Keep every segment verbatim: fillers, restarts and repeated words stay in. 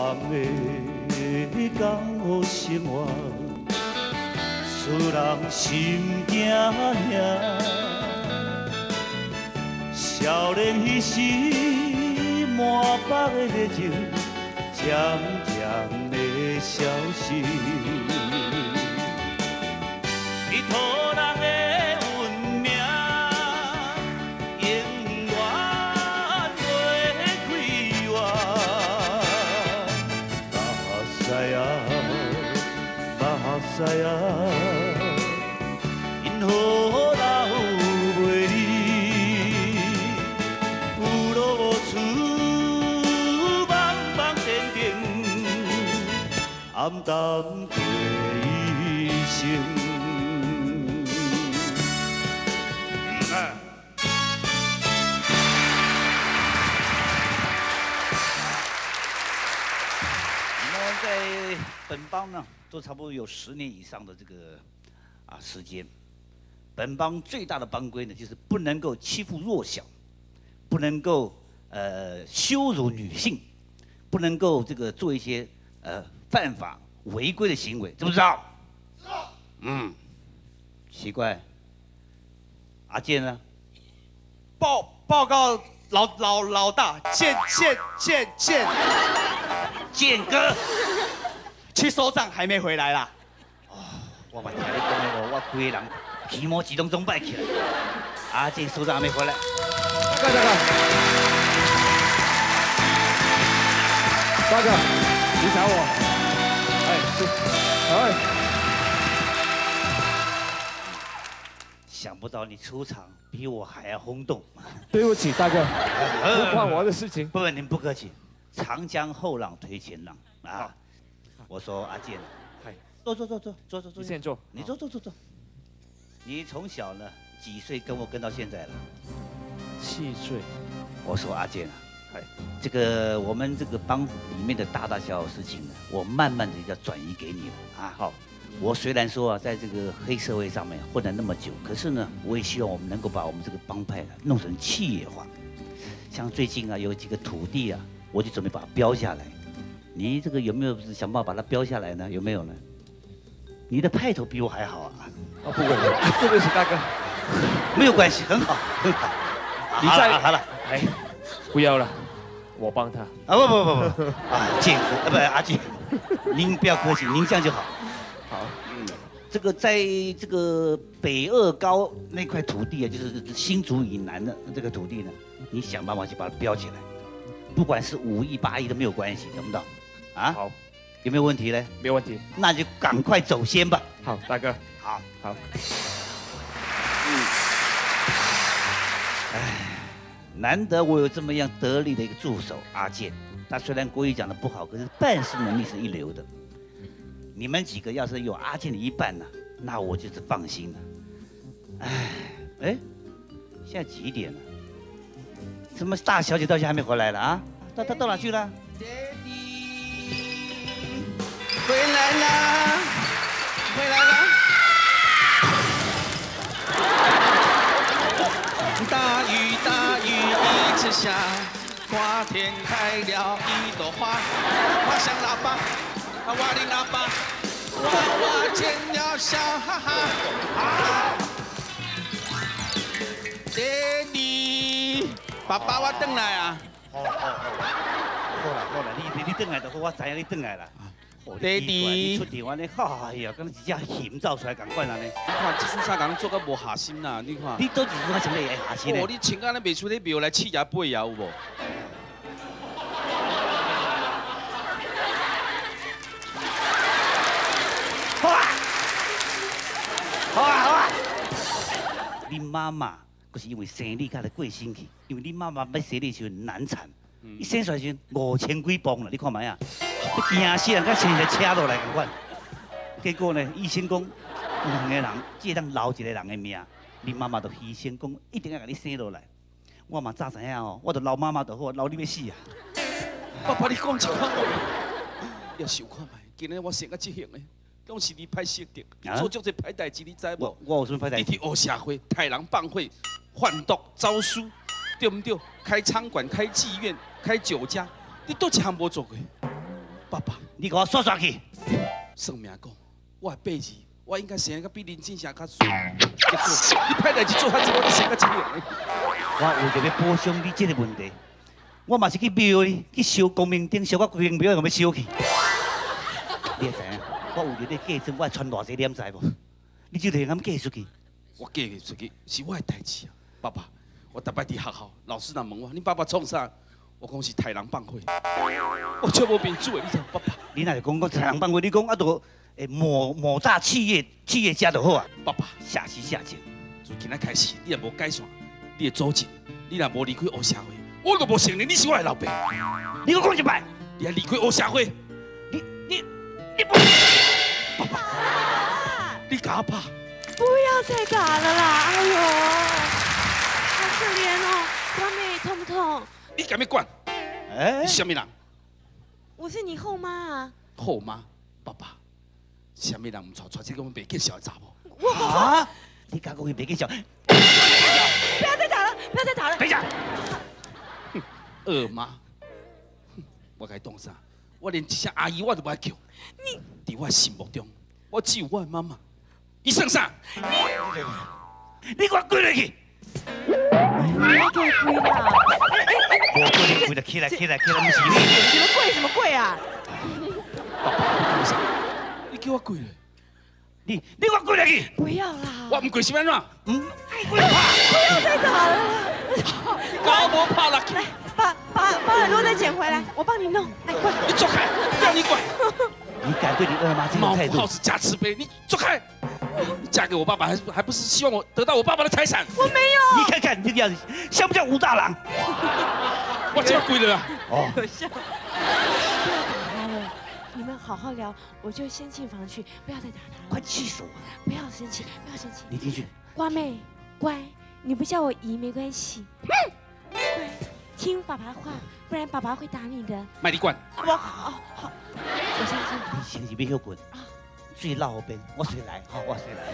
的江湖生活，使人心惊惶。少年迄时满腹的热情，渐渐的消失。伊土人的运命，永远袂开花。目屎啊，目屎啊，因何留袂离？有路无处，茫茫颠颠，暗淡过一生。 在本帮呢，都差不多有十年以上的这个啊时间。本帮最大的帮规呢，就是不能够欺负弱小，不能够呃羞辱女性，不能够这个做一些呃犯法违规的行为，知不知道？知道。嗯，奇怪，阿健呢？ 报报告老老老大，健健健健， 健哥。 去收账还没回来啦！ 哦，我嘛听你讲的哦，我规个人皮毛自动总摆起来。阿健首长还没回来。 大哥，大哥，你找我？哎，是， 哎。想不到你出场比我还要轰动。 对不起，大哥，不关我的事情。 不，您不客气。长江后浪推前浪啊！ 我说阿健，嗨，坐坐坐坐坐坐坐， 你先坐， 你坐坐坐坐。你从小呢几岁跟我跟到现在了？ 七岁。 我说阿健啊，嗨，这个我们这个帮里面的大大小小事情呢，我慢慢的要转移给你了啊。好，我虽然说啊，在这个黑社会上面混了那么久，可是呢，我也希望我们能够把我们这个帮派啊弄成企业化。像最近啊，有几个土地啊，我就准备把它标下来。 你这个有没有想办法把它标下来呢？有没有呢？你的派头比我还好啊！ 啊，不会，对不起，大哥， 没有关系，很好，很好。 你再好了， 哎，不要了，我帮他。 啊不不不不，啊健夫啊不阿健，您不要客气，您这样就好。好，嗯，这个在这个北二高那块土地啊，就是新竹以南的这个土地呢，你想办法去把它标起来，不管是五亿八亿都没有关系，懂不懂？ 啊，好，有没有问题呢？ 没有问题， 那就赶快走先吧。 好，大哥， 好， 好。 嗯，哎，难得我有这么样得力的一个助手阿健，他虽然国语讲的不好，可是办事能力是一流的。你们几个要是有阿健的一半呢，那我就是放心了。哎，哎，现在几点了？怎么大小姐到现在还没回来了啊？到到到哪去了？ 回来啦，回来啦！大雨大雨一直下，花田开了一朵花，花香喇叭，哇哩喇叭，娃娃见了笑哈哈。啊！爹哋，爸爸我回来啊！ 好好好，好啦好啦，你你你回来就好，我知影你回来啦。 爹哋， 你出电话呢？哎呀，敢一只险走出来，赶快啦呢！ 你看这阵啥人做个无下心啦？你看， 你到底做什么会下心呢？ 哦，你穿安尼袂出你庙来七爷八爷有无？ 好啊，好啊，好啊！你妈妈可是因为生你家来过身去，因为你妈妈要生你时阵难产，伊生出来时五千几磅啦，你看卖啊！ 惊死人，甲生一个车落来共款。结果呢，医生讲，两个人只当留一个人的命，你妈妈就牺牲讲，一定要甲你生落来。我嘛早知影哦，我就留妈妈就好，留你要死啊！ 爸爸，你讲一款话，也想看卖，今日我生到这样的，拢是你歹识的，做足这歹代志，你知无？ 我有什么歹代志？ 你伫黑社会，害人放火、贩毒、招书，对不对？开餐馆、开妓院、开酒家，你都一项无做过。 爸爸， 你给我刷刷去。 算命讲，我的八字，我应该生个比林志祥较水。结果你歹代志做遐济，我就生个这样。 我为着要补偿你这个问题，我嘛是去庙里去烧光明顶，烧到光明庙都要烧去。你会知影？我为着你嫁妆，我穿偌济脸知无？你就得咁嫁出去。 我嫁出去是我的代志啊，爸爸。我逐摆伫学校，老师若问我，你爸爸创啥？我讲是豺狼放火。我超无面子的，你知道，爸爸。 你若是讲讲豺狼放火，你讲啊，都诶某某大企业企业家就好啊。 爸爸， 下时下情。 从今仔开始，你若无改善，你的祖籍，你若无离开黑社会，我就无承认你是我的老爸。 你给我讲一摆， 你若离开黑社会， 你你你不，爸爸， 你甲我拍。 不要再打了啦！哎呦，好可怜哦，瓜妹痛不痛？ 你敢要管？ 哎， 你什么人？ 我是你后妈啊。 后妈，爸爸，什么人唔娶娶这个袂见小的查某？ 我啊！你敢讲伊袂见笑？ 不要再打了，不要再打了！ 等一下， 二妈，我该当啥？我连一声阿姨我都不爱叫。你在我心目中，我只有我的妈妈。你算啥？ 你给我跪落去！ 我给跪啦！ 我跪你跪了，起来起来起来，不是你。 你们跪什么跪啊？ 爸爸，你啥？你叫我跪了？ 你你给我跪落去！ 不要啦！ 我唔跪是安怎？ 嗯，跪了怕。 不要再打了！ 我无拍落去。 来，把把把耳朵再捡回来，我帮你弄。来，跪！ 你走开！让你跪！ 你敢对你二妈这种态度？ 猫不好是假慈悲，你走开！你嫁给我爸爸，还还不是希望我得到我爸爸的财产？ 我没有。 你看看你这个样子，像不像武大郎？ 我就要跪了啊！ 哦， 可笑。不要打他了，你们好好聊，我就先进房去，不要再打他了。 快气死我了！ 不要生气，不要生气。 你进去。 瓜妹，乖，你不叫我姨没关系。乖，听爸爸话，不然爸爸会打你的。 卖你管！ 我好好，我相信你先是要休困，水落后边，我水来，好，我水来。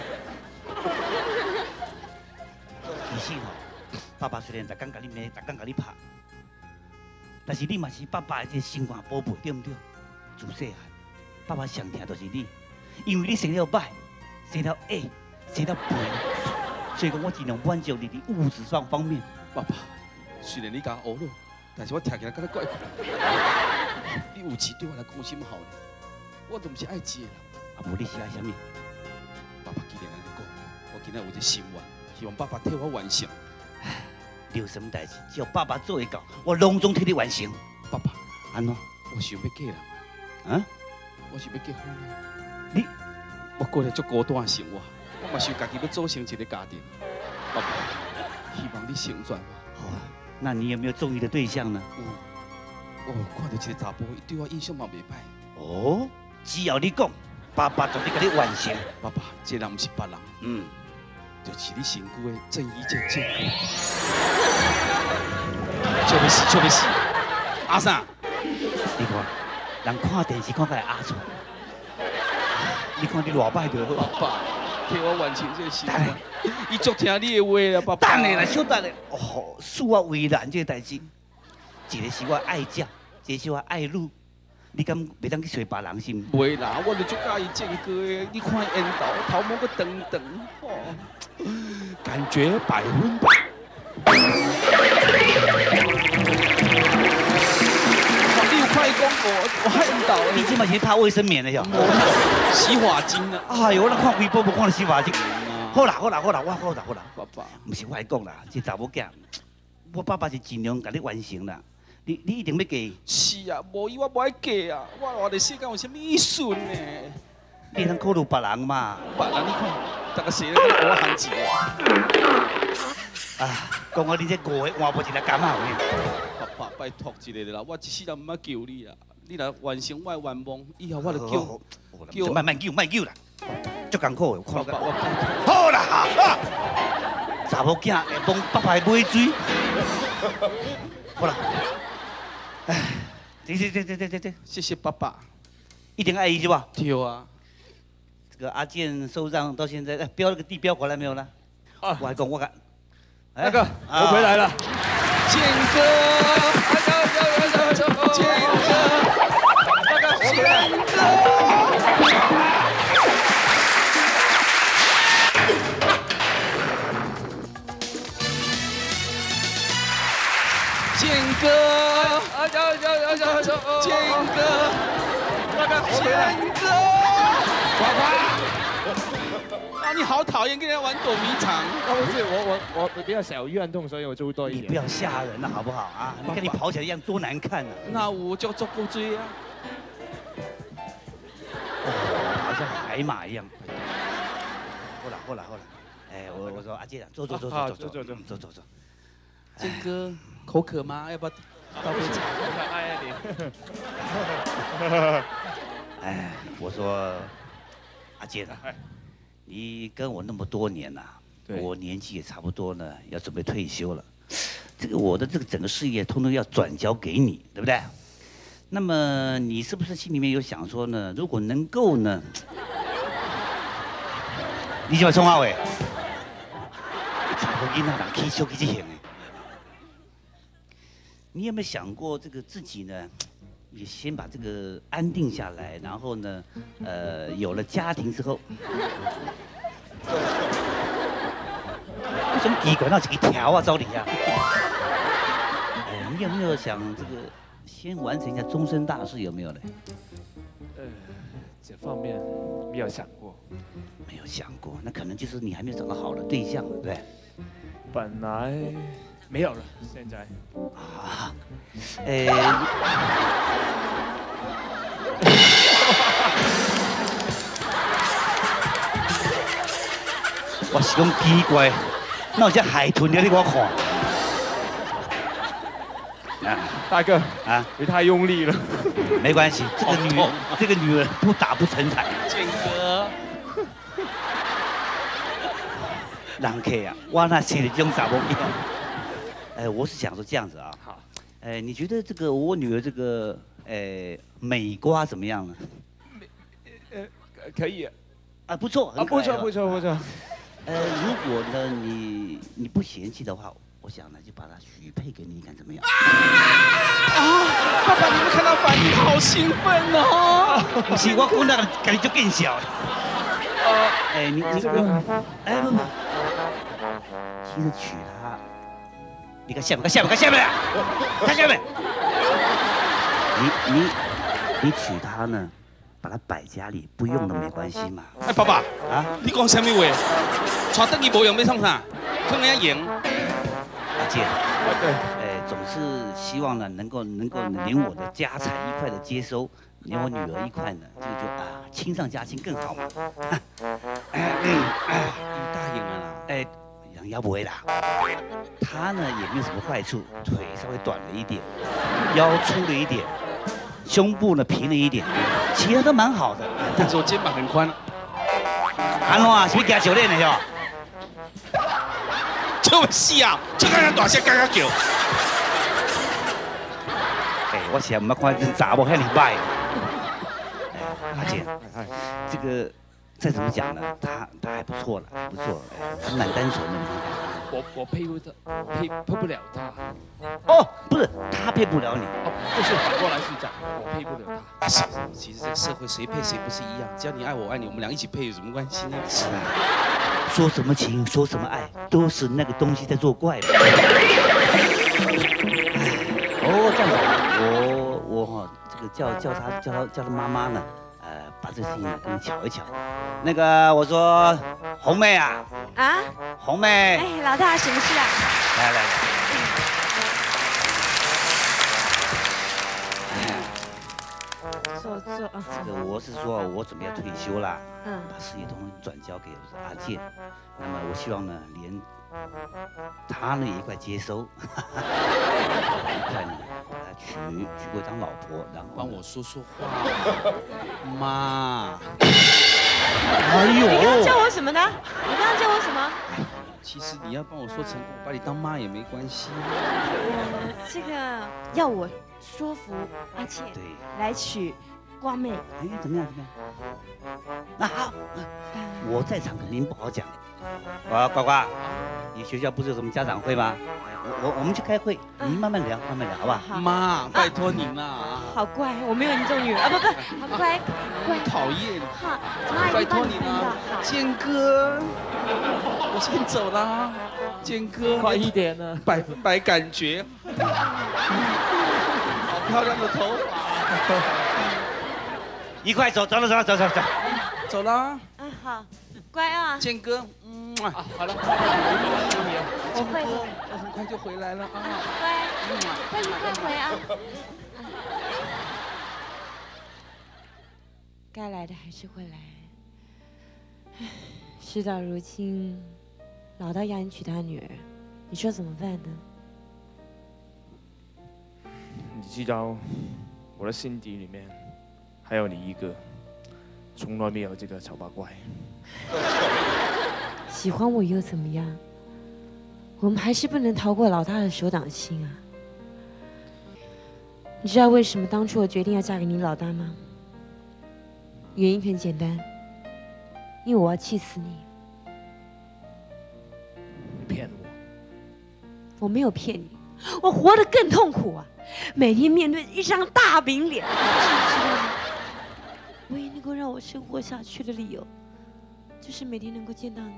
其实吼，爸爸虽然逐工甲你骂，逐工甲你拍，但是你嘛是爸爸的这心肝宝贝，对不对？自细汉，爸爸上疼就是你，因为你生了歹，生了矮，生了肥，所以讲我尽量满足你的物质上方面。 爸爸，虽然你甲我学了，但是我听起来觉得怪怪。你有钱对我来讲有什么好呢？我都不是爱钱的人。 啊，无你是爱啥物？ 爸爸既然安尼讲，我今仔有一个心愿，希望爸爸替我完成。 你有什么代志，只要爸爸做得到，我隆重替你完成。 爸爸， 安怎？ 我想要嫁人啊？ 我是要结婚啊！ 你， 我过了足孤单的生活，我嘛想家己要组成一个家庭。爸爸，希望你成全我。 好啊，那你有没有中意的对象呢？ 有，我有看到一个查甫，伊对我印象嘛袂歹。 哦，只要你讲，爸爸绝对给你完成。 爸爸，这人不是别人， 嗯， 就是你身躯的郑伊健健。笑要死，笑要死！阿三， 你看，人看电视看起来阿错，你看你偌歹就好。 爸爸，替我完成这个心愿。伊足听你的话啦，爸爸。 等下啦，小等下，哦，恕我为难这个代志。一个是我爱食，一个是我爱女。你敢袂当去找别人是毋？ 袂啦，我就足介意这个的。你看烟头头毛个长长，哦，感觉百分百。你有快讲我，我害烟头。 你即摆是拍卫生棉的哟？ 洗发精啊！ 哎呦，我看微博无看到洗发精。好啦好啦好啦，我好啦好啦。 爸爸， 毋是我来讲啦，这查某囝，我爸爸是尽量甲你完成啦。你你一定要嫁？ 是啊，无伊我无爱嫁啊！我活伫世间有啥物意思呢？ 你通考虑别人嘛？ 别人你看，大家谁咧跟我喊钱啊，讲我你这五个换无一个感冒呢？ 爸爸，拜托一个啦，我一世人毋捌求你啦，你来完成我的愿望，以后我就叫叫慢慢叫慢叫啦，足艰苦的，看爸爸，我拜托。 好啦啊！查某囝会帮爸爸买水，好啦。哎，对对对对对对对， 谢谢爸爸， 一定爱伊是吧？ 对啊。 这个阿健受伤到现在，哎，标那个地标回来没有呢？啊，我还讲我看， 大哥，我回来了。 健哥，健哥，健哥， 大哥，我建哥，那个建哥， 爸爸。 啊，你好讨厌跟人家玩躲迷藏。 啊，不是，我我我比较小怨痛，所以我就多一点。 你不要吓人了好不好啊？你看你跑起来一样多难看啊！ 那我就做够追啊。 哦，好像海马一样。后来后来后来，哎，我我说阿健，坐坐坐坐坐坐坐坐坐坐。 建哥，口渴吗？要不要倒杯茶？ 哎呀你。 哎，我说阿健啊，你跟我那么多年了，我年纪也差不多呢，要准备退休了。这个我的这个整个事业，通通要转交给你，对不对？那么你是不是心里面有想说呢？如果能够呢，你喜欢冲阿伟？查甫囡仔人起小起这型的，你有没有想过这个自己呢？也先把这个安定下来，然后呢，呃，有了家庭之后，为什么奇怪到一条啊，照理啊？哎，你有没有想这个先完成一下终身大事？有没有呢？ 呃，这方面没有想过。 没有想过，那可能就是你还没有找到好的对象，对不对？ 本来没有了，现在。 啊，诶、欸。我是讲奇怪，那有只海豚在你给我看。 啊，大哥啊， 你太用力了。 没关系，这个女这个女人不打不成才。 建哥， 人客啊，我那心里这种查某囝。哎，我是想说这样子啊。好。哎，你觉得这个我女儿这个哎美瓜怎么样呢？ 呃，可以。 啊，不错， 啊，不错不错不错。 呃，如果呢你你不嫌弃的话，我想呢就把它许配给你，你看怎么样？ 啊！爸爸，你们看到反应好兴奋哦！ 不是，我讲那个感觉就更小。呃，哎，你你这个，哎不不，其实娶她，你看下面看下面看下面，看下面。你你你娶她呢，把她摆家里不用了没关系嘛。 哎，爸爸啊， 你讲什么话？娶等于无用要创啥？创人家赢。 阿健，对，哎，总是希望呢能够能够连我的家产一块的接收，连我女儿一块呢，这个就啊亲上加亲更好嘛。 你答应了啦？ 哎，人家不会啦。她呢也没有什么坏处，腿稍微短了一点，腰粗了一点，胸部呢平了一点，其他都蛮好的。 但是我肩膀很宽。 安怎啊？是不是加教练的哟？ 这么细啊！这刚刚大声刚刚叫。 哎，我想唔捌看这查某遐尼歹。阿健，这个再怎么讲呢，他他还不错了，不错，还蛮单纯的。 我我配不他，配配不了他。 哦，不是，他配不了你。 哦，不是，反过来是讲，我配不了他。 是，其实这个社会谁配谁不是一样？只要你爱我爱你，我们俩一起配有什么关系呢？ 是啊，说什么情，说什么爱，都是那个东西在作怪嘛。哦，这样子，我我哈，这个叫叫他叫他叫他妈妈呢。呃，把这个事情呢跟你巧一巧。那个，我说红妹啊， 啊， 红妹， 哎，老大，什么事啊？ 来来来， 坐坐啊。 这个我是说，我准备要退休啦， 嗯， 把事业通通转交给我的阿健。那么我希望呢，连他呢也一块接收，一块呢把他娶娶过当老婆，然后帮我说说话，妈。 哎你刚刚呦， 叫我什么呢？你刚刚叫我什么？ 其实你要帮我说成功，我把你当妈也没关系。 我这个要我说服阿倩对， 来娶瓜妹。 哎，怎么样怎么样？那好，我在场肯定不好讲。呱呱呱，你学校不是有什么家长会吗？我我我们去开会，你慢慢聊，慢慢聊，好不好？ 好， 妈，拜托您啦。 好乖，我没有你这种女儿啊，不不，好乖乖。 讨厌。 好，妈已经帮你分了。好， 建哥，我先走啦。建哥， 快一点呢， 摆摆感觉。好漂亮的头发。 一块走，走了，走了，走走走。 走了。 嗯，好，乖啊。 健哥，嗯啊，好了。 我会的。 我很快就回来了啊。 乖，乖，你快回啊。该来的还是会来。唉，事到如今，老大要你娶他女儿，你说怎么办呢？ 你知道，我的心底里面还有你一个，从来没有这个丑八怪。 喜欢我又怎么样？我们还是不能逃过老大的手掌心啊！你知道为什么当初我决定要嫁给你老大吗？原因很简单，因为我要气死你。 你骗我！ 我没有骗你，我活得更痛苦啊！每天面对一张大饼脸，知道吗？唯一能够让我生活下去的理由，就是每天能够见到你。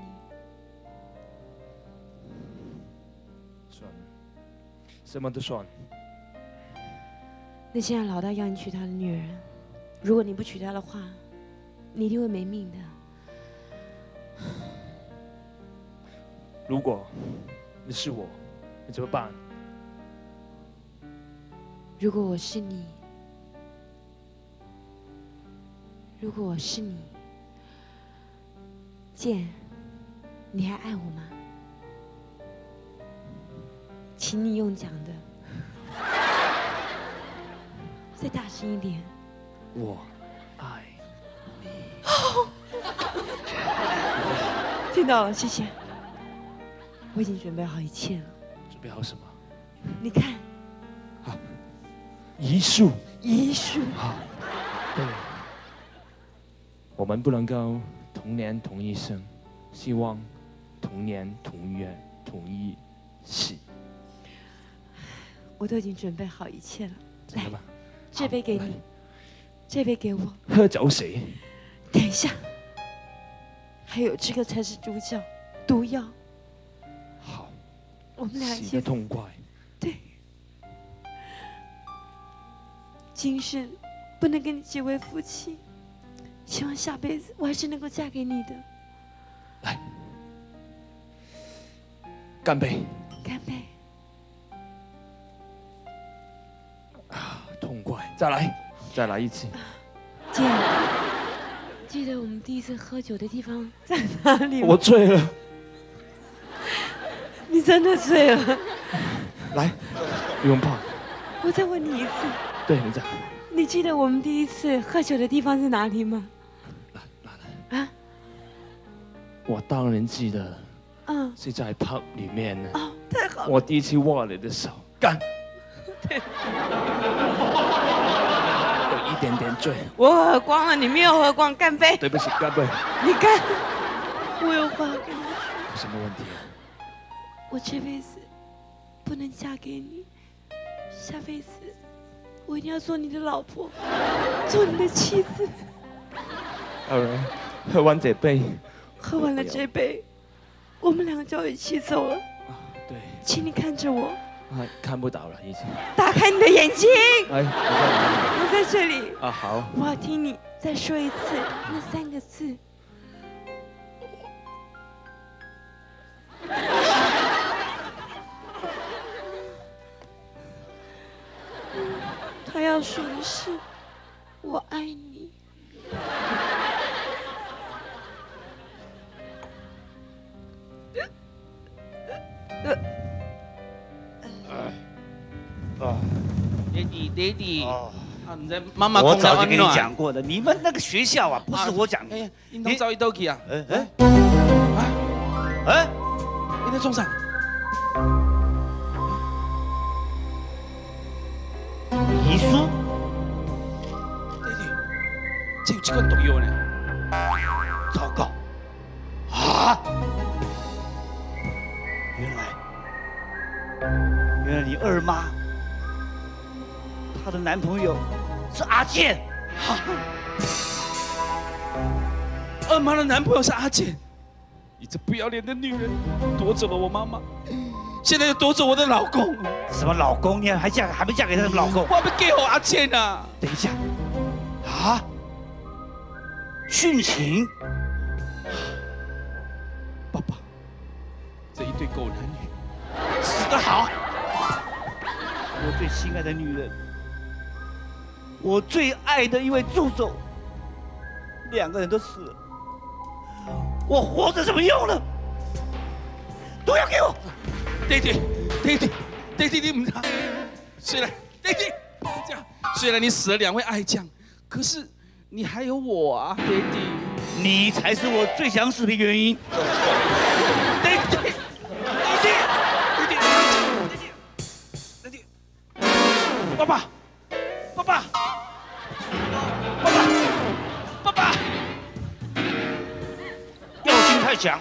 算了，什么都算。 那现在老大要你娶他的女儿，如果你不娶她的话，你一定会没命的。 如果你是我，你怎么办？ 如果我是你，如果我是你，健，你还爱我吗？请你用讲的，再大声一点。 我爱你。 听到了，谢谢。我已经准备好一切了。 准备好什么？ 你看， 好，遗书。 遗书。 好，对。我们不能够同年同一生，希望同年同月同一死。 我都已经准备好一切了。 真的吗？ 这杯给你，这杯给我。 喝酒死。 等一下，还有这个才是主角，毒药。 好， 我们俩一死起得痛快。 对，今生不能跟你结为夫妻，希望下辈子我还是能够嫁给你的。 来，干杯！ 干杯！ 啊，痛快！再来，再来一次。 姐，记得我们第一次喝酒的地方在哪里吗？ 我醉了。 你真的醉了。 来，不用怕。 我再问你一次。 对，你讲。 你记得我们第一次喝酒的地方是哪里吗？ 哪哪来？ 啊？ 我当然记得。 嗯。 是在 pub 里面呢。 哦，太好了。 我第一次握你的手，干。 对。 有一点点醉。 我喝光了，你没有喝光，干杯！ 对不起，干杯。 你干。我有话跟你说。 有什么问题啊？ 我这辈子不能嫁给你，下辈子我一定要做你的老婆，做你的妻子。 好了，喝完这杯。 喝完了这杯，我们两个就要一起走了。 啊，对。 请你看着我。 啊，看不到了，已经。 打开你的眼睛。 哎， 我在这里。 啊，好。 我要听你再说一次那三个字。他要说的是“我爱你”。 啊， 爹地爹地， 哦， 啊，唔知妈妈我早就跟你讲过了，你们那个学校啊，不是我讲的。 哎呀，你能找一刀去啊？ 哎哎，啊，哎， 你在床上。 遗书。 爹地，这有这款毒药呢。 糟糕！啊！原来，原来你二妈，她的男朋友是阿健。 二妈的男朋友是阿健，你这不要脸的女人，夺走了我妈妈， 现在又夺走我的老公。 什么老公？你还嫁还没嫁给他什么老公？ 我要给我阿健啊！ 等一下，啊？殉情？ 爸爸，这一对狗男女死得好！我最心爱的女人，我最爱的一位助手，两个人都死了，我活着什么用呢？都要给我！ 弟弟，弟弟，弟弟，你唔他，虽然弟弟这样，虽然你死了两位爱将，可是你还有我啊，弟弟。 你才是我最想死的原因。弟弟，弟弟，弟弟，弟弟，弟弟，爸爸，爸爸，爸爸，爸爸，药性太强。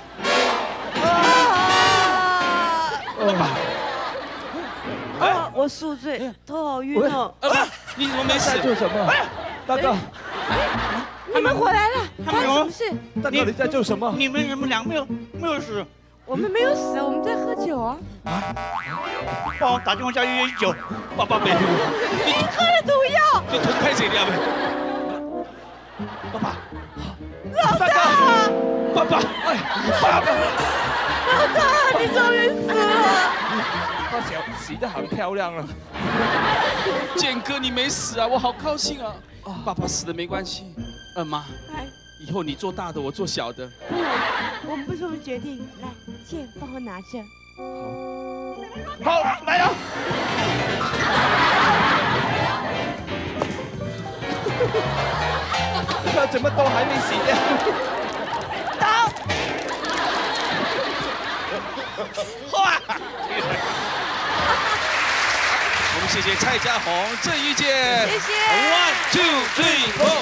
爸爸， 啊！我宿醉，头好晕哦。 啊，你怎么没死？ 做什么？大哥， 你们回来了，发生什么事？ 大哥你在做什么？ 你们你们俩没有没有死？ 我们没有死，我们在喝酒啊。 帮我打电话叫一一九。 爸爸没， 你喝了毒药。 就吞开这条呗。 爸爸， 老大， 爸爸，哎，爸爸。 老大，你终于死了！ 他死死得很漂亮啊！ 健哥，你没死啊，我好高兴啊！爸爸死了没关系，二妈，以后你做大的，我做小的。 不，我们不这么决定。来，剑帮我拿着。 好，来了。 他怎么都还没死掉？ 打！哇！ 我们谢谢蔡家红、郑玉健， 谢谢。 One two three four。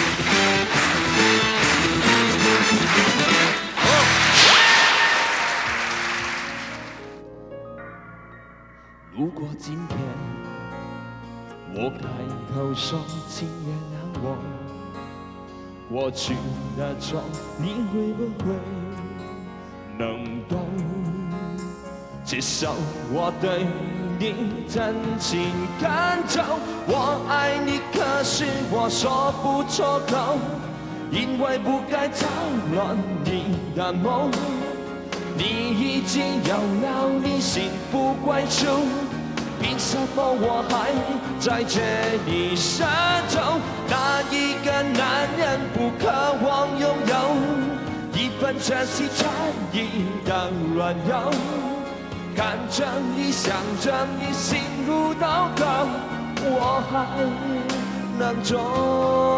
如果今天我开口说请原谅我，过去的错你会不会能懂？接受我对你真情感动，我爱你，可是我说不出口，因为不该扰乱你的梦。你已经有了你幸福归处，凭什么我还在这里深痛？哪一个男人不渴望拥有一份真心诚意的软弱？看着你，想着你，心如刀割，我还能做